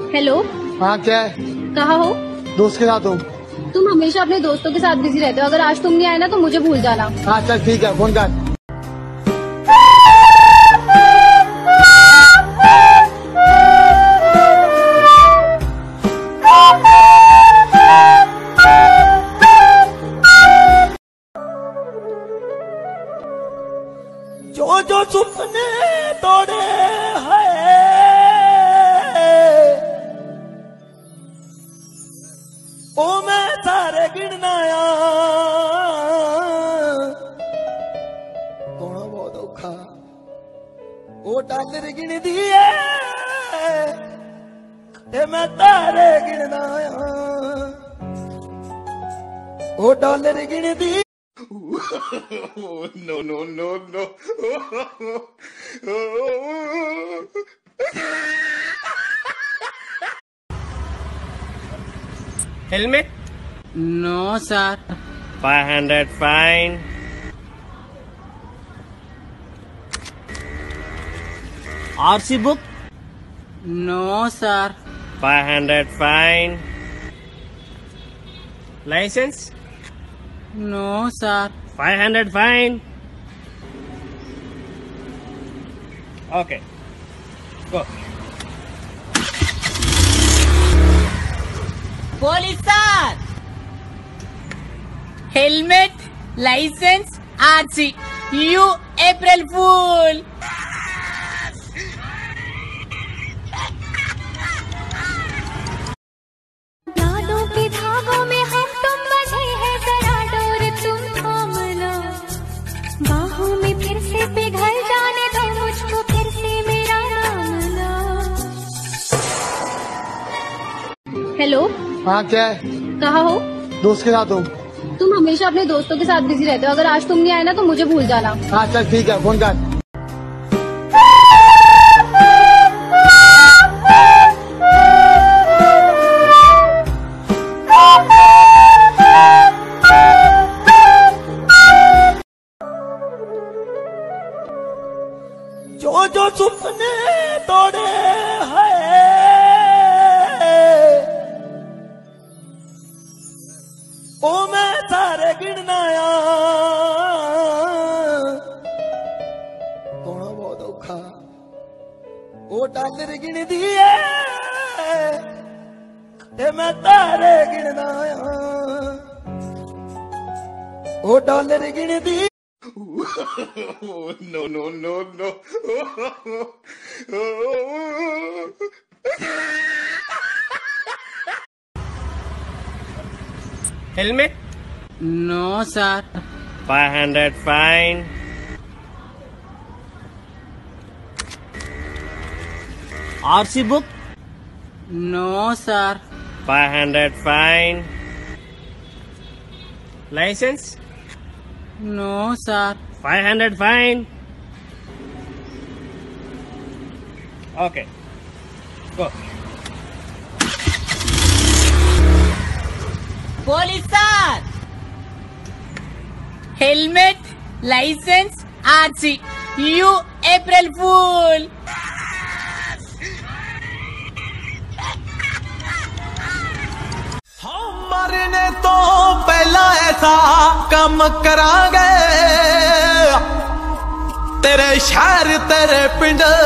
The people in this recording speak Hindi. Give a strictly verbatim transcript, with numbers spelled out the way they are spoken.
हेलो। हाँ क्या है? कहाँ हो? दोस्त के साथ हूँ। तुम हमेशा अपने दोस्तों के साथ बिजी रहते हो, अगर आज तुम नहीं आए ना तो मुझे भूल जाना। हाँ चल ठीक है, फोन कर। जो जो सुपने तोड़े हैं ओ मैं सारे गिनना होना बहुत औखा ओ डॉलर गिन दिए ते मैं तारे गिनना ओ डॉलर गिन दिए। no, no, no, no. Helmet? No, sir. five hundred fine. R C book? No, sir. five hundred fine. License? No, sir. five hundred fine. Okay. Go. Police sir. Helmet, license, R C. You April Fool. यादों के धागों में हम तुम बंधे हैं, जरा डोर तुम थाम लो, बाहों में फिर से पिघल जाने दो मुझको, फिर से मेरा नाम लो। हेलो। हाँ क्या है? कहाँ हो? दोस्त के साथ हूँ। तुम हमेशा अपने दोस्तों के साथ बिजी रहते हो, अगर आज तुम नहीं आए ना तो मुझे भूल जाना। हाँ चल ठीक है, फोन कर। जो जो सुपने तोड़े हैं ओ मैं सारे गिनना होना बहुत औखा ओ डॉलर गिन दिए ते मैं तारे गिनना ओ डॉलर गिन दिए। no, no, no, no. Helmet? No, sir. five hundred fine. R C book? No, sir. five hundred fine. License? No, sir. five hundred fine. Okay. Go. Police sir. Helmet, license, R C. You April Fool. मरने तो पहला ऐसा काम करांगे तेरे शहर तेरे पिंड